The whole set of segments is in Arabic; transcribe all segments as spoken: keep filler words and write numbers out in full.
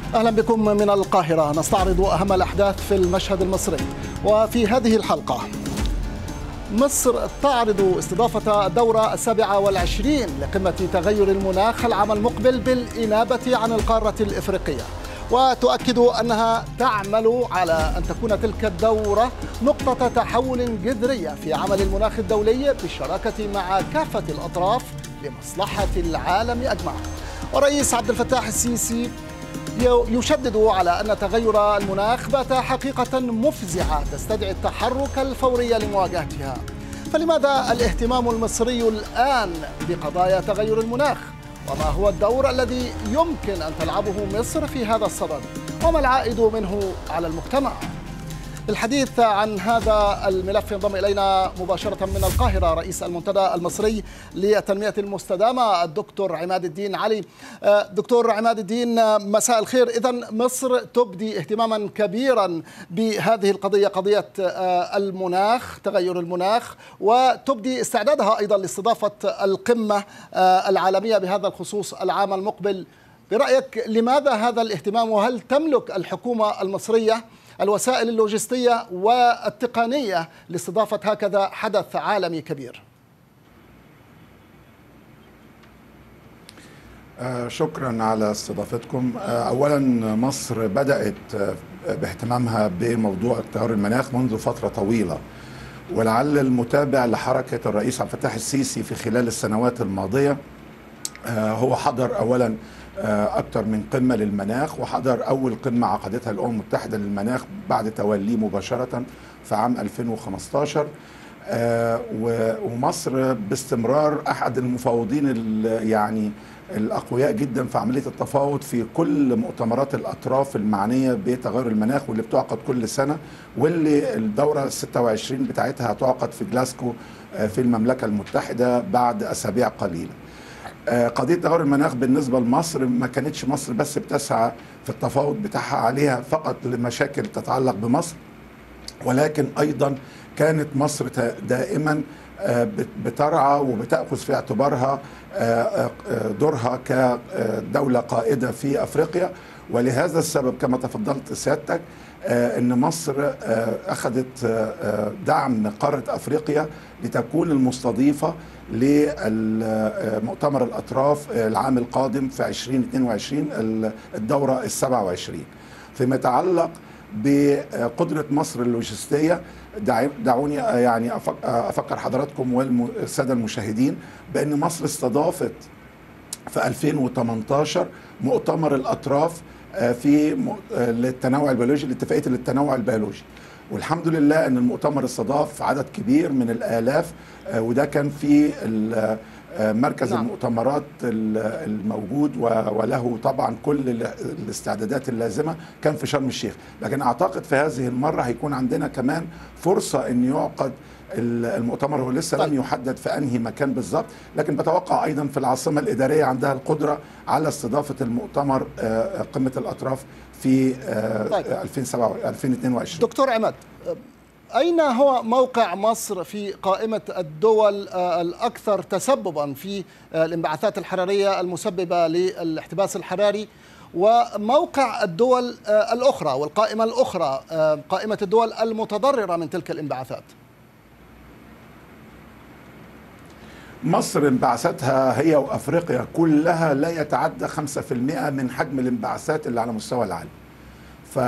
أهلا بكم من القاهرة. نستعرض أهم الأحداث في المشهد المصري. وفي هذه الحلقة، مصر تعرض استضافة الدورة السابعة والعشرين لقمة تغير المناخ العام المقبل بالإنابة عن القارة الإفريقية، وتؤكد أنها تعمل على أن تكون تلك الدورة نقطة تحول جذرية في عمل المناخ الدولي بالشراكة مع كافة الأطراف لمصلحة العالم أجمع. والرئيس عبد الفتاح السيسي يشدد على أن تغير المناخ بات حقيقة مفزعة تستدعي التحرك الفوري لمواجهتها. فلماذا الاهتمام المصري الآن بقضايا تغير المناخ؟ وما هو الدور الذي يمكن أن تلعبه مصر في هذا الصدد؟ وما العائد منه على المجتمع؟ للحديث عن هذا الملف ينضم إلينا مباشرة من القاهرة رئيس المنتدى المصري للتنمية المستدامة الدكتور عماد الدين علي. دكتور عماد الدين، مساء الخير. إذن مصر تبدي اهتماما كبيرا بهذه القضية، قضية المناخ، تغير المناخ، وتبدي استعدادها أيضا لاستضافة القمة العالمية بهذا الخصوص العام المقبل. برأيك لماذا هذا الاهتمام؟ وهل تملك الحكومة المصرية الوسائل اللوجستية والتقنية لاستضافة هكذا حدث عالمي كبير؟ آه شكرا على استضافتكم. آه أولا، مصر بدأت آه باهتمامها بموضوع تغير المناخ منذ فترة طويلة، ولعل المتابع لحركة الرئيس عبد الفتاح السيسي في خلال السنوات الماضية آه هو حضر أولا أكثر من قمة للمناخ، وحضر أول قمة عقدتها الأمم المتحدة للمناخ بعد توليه مباشرة في عام ألفين وخمسة عشر. ومصر باستمرار أحد المفاوضين يعني الأقوياء جدا في عملية التفاوض في كل مؤتمرات الأطراف المعنية بتغير المناخ واللي بتعقد كل سنة، واللي الدورة الستة وعشرين بتاعتها هتعقد في جلاسكو في المملكة المتحدة بعد أسابيع قليلة. قضية تغير المناخ بالنسبة لمصر ما كانتش مصر بس بتسعى في التفاوض بتاعها عليها فقط لمشاكل تتعلق بمصر، ولكن أيضا كانت مصر دائما بترعى وبتأخذ في اعتبارها دورها كدولة قائدة في أفريقيا. ولهذا السبب كما تفضلت سيادتك أن مصر أخذت دعم قارة أفريقيا لتكون المستضيفة لمؤتمر الأطراف العام القادم في ألفين واثنين وعشرين، الدورة السبعة وعشرين. فيما يتعلق بقدرة مصر اللوجستية، دعوني يعني أفكر حضراتكم والسادة المشاهدين بأن مصر استضافت في ألفين وثمانية عشر مؤتمر الأطراف في للتنوع البيولوجي، لاتفاقية التنوع البيولوجي، والحمد لله أن المؤتمر استضاف عدد كبير من الآلاف، وده كان في مركز نعم. المؤتمرات الموجود وله طبعا كل الاستعدادات اللازمة، كان في شرم الشيخ. لكن أعتقد في هذه المرة هيكون عندنا كمان فرصة أن يعقد المؤتمر، هو لسه لم يحدد في أنهي مكان بالضبط، لكن بتوقع أيضا في العاصمة الإدارية عندها القدرة على استضافة المؤتمر قمة الأطراف في ألفين واثنين وعشرين. دكتور عماد، أين هو موقع مصر في قائمة الدول الأكثر تسببا في الانبعاثات الحرارية المسببة للاحتباس الحراري، وموقع الدول الأخرى والقائمة الأخرى قائمة الدول المتضررة من تلك الانبعاثات؟ مصر انبعاثاتها هي وأفريقيا كلها لا يتعدى خمسة بالمئة من حجم الانبعاثات اللي على مستوى العالم. ف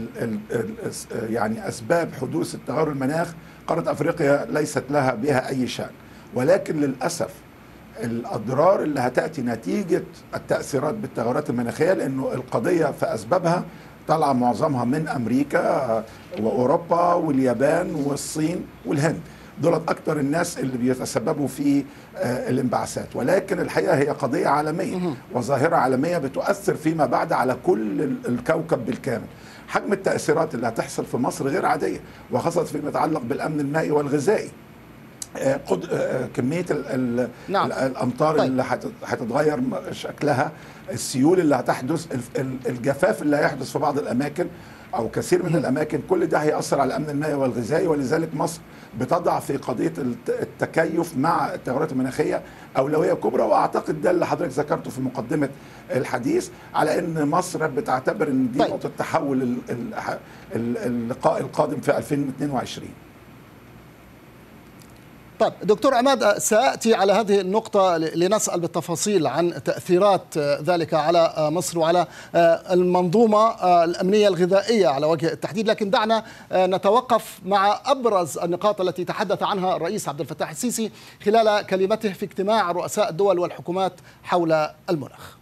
يعني أسباب حدوث التغير المناخ قارة أفريقيا ليست لها بها أي شأن، ولكن للأسف الأضرار اللي هتأتي نتيجة التأثيرات بالتغيرات المناخية، لأنه القضية في أسبابها طالعة معظمها من أمريكا وأوروبا واليابان والصين والهند، دولت أكتر الناس اللي بيتسببوا في الانبعاثات. ولكن الحقيقة هي قضية عالمية وظاهرة عالمية بتؤثر فيما بعد على كل الكوكب بالكامل. حجم التأثيرات اللي هتحصل في مصر غير عادية، وخاصة فيما يتعلق بالأمن المائي والغذائي. كميه ال نعم. الامطار طيب. اللي هتتغير شكلها، السيول اللي هتحدث، الجفاف اللي هيحدث في بعض الاماكن او كثير من الاماكن، كل ده هيأثر على الامن المائي والغذائي. ولذلك مصر بتضع في قضيه التكيف مع التغيرات المناخيه اولويه كبرى، واعتقد ده اللي حضرتك ذكرته في مقدمه الحديث، على ان مصر بتعتبر ان دي طيب. نقطه تحول اللقاء القادم في ألفين واثنين وعشرين. طيب دكتور عماد، سأتي على هذه النقطة لنسأل بالتفاصيل عن تأثيرات ذلك على مصر وعلى المنظومة الأمنية الغذائية على وجه التحديد، لكن دعنا نتوقف مع أبرز النقاط التي تحدث عنها الرئيس عبد الفتاح السيسي خلال كلمته في اجتماع رؤساء الدول والحكومات حول المناخ.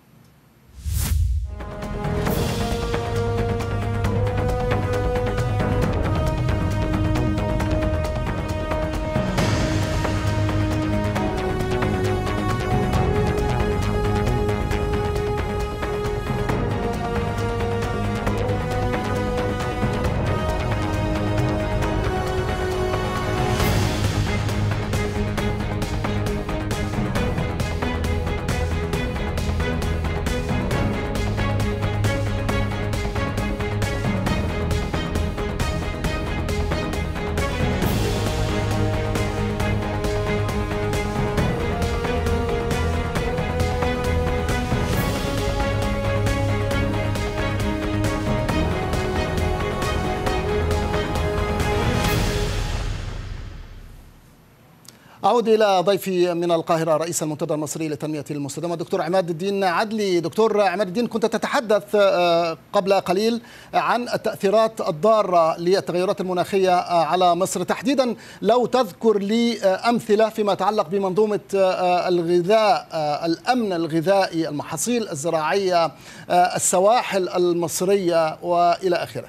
أعود إلى ضيفي من القاهرة رئيس المنتدى المصري للتنمية المستدامة دكتور عماد الدين عدلي. دكتور عماد الدين، كنت تتحدث قبل قليل عن التأثيرات الضارة للتغيرات المناخية على مصر تحديدا، لو تذكر لي أمثلة فيما يتعلق بمنظومة الغذاء، الأمن الغذائي، المحاصيل الزراعية، السواحل المصرية وإلى آخره.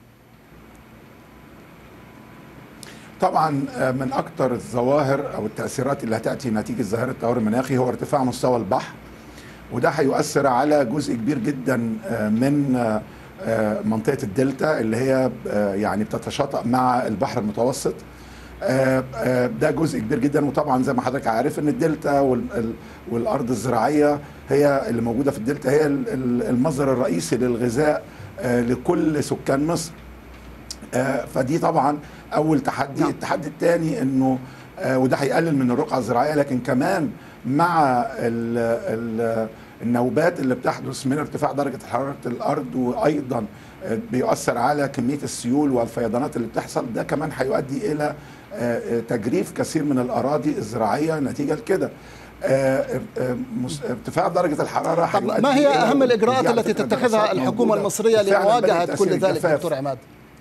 طبعا من اكثر الظواهر او التاثيرات اللي هتاتي نتيجه ظاهره التغير المناخي هو ارتفاع مستوى البحر، وده هيؤثر على جزء كبير جدا من منطقه الدلتا اللي هي يعني بتتشاطئ مع البحر المتوسط. ده جزء كبير جدا، وطبعا زي ما حضرتك عارف ان الدلتا والارض الزراعيه هي اللي موجوده في الدلتا هي المصدر الرئيسي للغذاء لكل سكان مصر. فدي طبعا اول تحدي. نعم. التحدي الثاني انه وده هيقلل من الرقعه الزراعيه، لكن كمان مع ال ال النوبات اللي بتحدث من ارتفاع درجه حراره الارض، وايضا بيؤثر على كميه السيول والفيضانات اللي بتحصل، ده كمان هيؤدي الى تجريف كثير من الاراضي الزراعيه نتيجه لكده. ارتفاع درجه الحراره. طب ما هي اهم الاجراءات التي تتخذها الحكومه المصريه لمواجهه كل ذلك دكتور عماد؟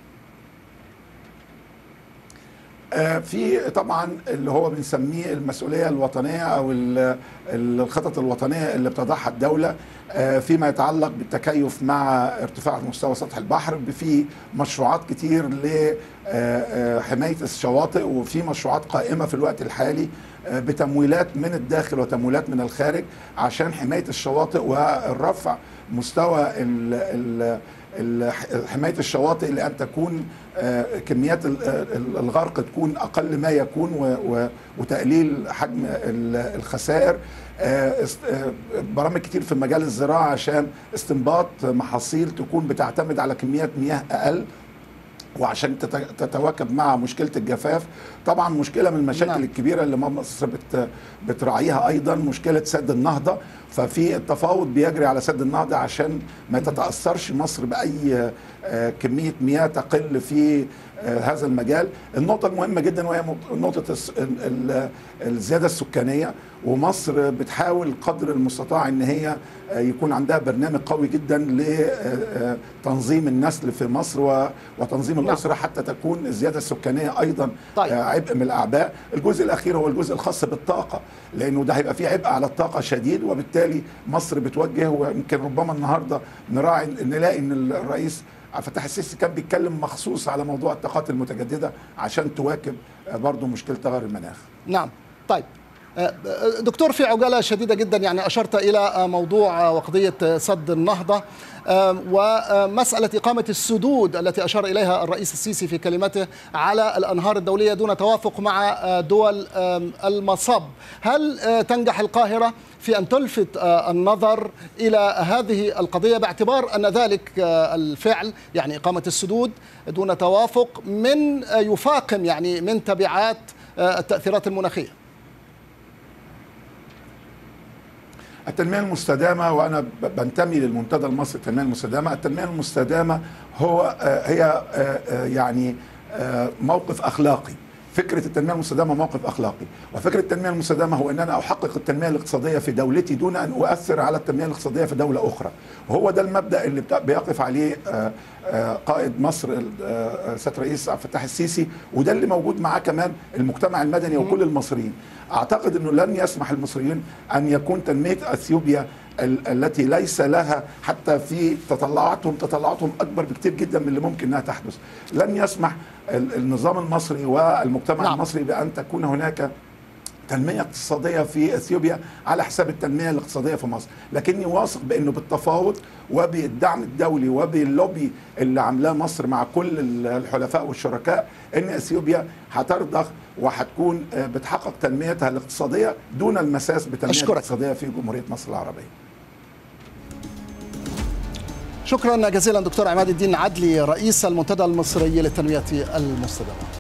في طبعا اللي هو بنسميه المسؤوليه الوطنيه او الخطط الوطنيه اللي بتضعها الدوله فيما يتعلق بالتكيف مع ارتفاع مستوى سطح البحر، في مشروعات كتير لحمايه الشواطئ، وفي مشروعات قائمه في الوقت الحالي بتمويلات من الداخل وتمويلات من الخارج عشان حمايه الشواطئ والرفع مستوى ال حماية الشواطئ لأن تكون كميات الغرق تكون أقل ما يكون، وتقليل حجم الخسائر. برامج كتير في مجال الزراعة عشان استنباط محاصيل تكون بتعتمد على كميات مياه أقل، وعشان تتواكب مع مشكله الجفاف. طبعا مشكله من المشاكل نعم. الكبيره اللي مصر بت بتراعيها ايضا مشكله سد النهضه، ففي التفاوض بيجري على سد النهضه عشان ما تتاثرش مصر باي كميه مياه تقل في هذا المجال. النقطه المهمه جدا وهي نقطه الزياده السكانيه، ومصر بتحاول قدر المستطاع ان هي يكون عندها برنامج قوي جدا لتنظيم النسل في مصر وتنظيم الاسره حتى تكون الزياده السكانيه ايضا طيب. عبء من الاعباء. الجزء الاخير هو الجزء الخاص بالطاقه، لانه ده هيبقى فيه عبء على الطاقه شديد، وبالتالي مصر بتوجه، ويمكن ربما النهارده نراعي نلاقي ان الرئيس عبد الفتاح السيسي كان بيتكلم مخصوص على موضوع الطاقات المتجدده عشان تواكب برضه مشكله تغير المناخ. نعم. طيب دكتور، في عجالة شديدة جدا يعني أشرت إلى موضوع وقضية سد النهضة ومسألة إقامة السدود التي أشار إليها الرئيس السيسي في كلمته على الأنهار الدولية دون توافق مع دول المصب. هل تنجح القاهرة في أن تلفت النظر إلى هذه القضية باعتبار أن ذلك الفعل يعني إقامة السدود دون توافق من يفاقم يعني من تبعات التأثيرات المناخية؟ التنمية المستدامة، وأنا بنتمي للمنتدى المصري التنمية المستدامة، التنمية المستدامة هو هي يعني موقف أخلاقي. فكرة التنمية المستدامة موقف أخلاقي، وفكرة التنمية المستدامة هو أن أنا أحقق التنمية الاقتصادية في دولتي دون أن أؤثر على التنمية الاقتصادية في دولة أخرى. وهو ده المبدأ اللي بيقف عليه قائد مصر سيادة الرئيس عبد الفتاح السيسي، وده اللي موجود معاه كمان المجتمع المدني وكل المصريين. أعتقد أنه لن يسمح المصريين أن يكون تنمية أثيوبيا التي ليس لها حتى في تطلعاتهم تطلعاتهم أكبر بكتير جدا من اللي ممكن أنها تحدث. لن يسمح النظام المصري والمجتمع نعم. المصري بأن تكون هناك تنمية اقتصادية في أثيوبيا على حساب التنمية الاقتصادية في مصر، لكني واثق بأنه بالتفاوض وبالدعم الدولي وباللوبي اللي عاملاه مصر مع كل الحلفاء والشركاء أن أثيوبيا هترضخ وهتكون بتحقق تنميتها الاقتصادية دون المساس بالتنمية الاقتصادية في جمهورية مصر العربية. شكرا جزيلا دكتور عماد الدين عدلي رئيس المنتدى المصري للتنمية المستدامة.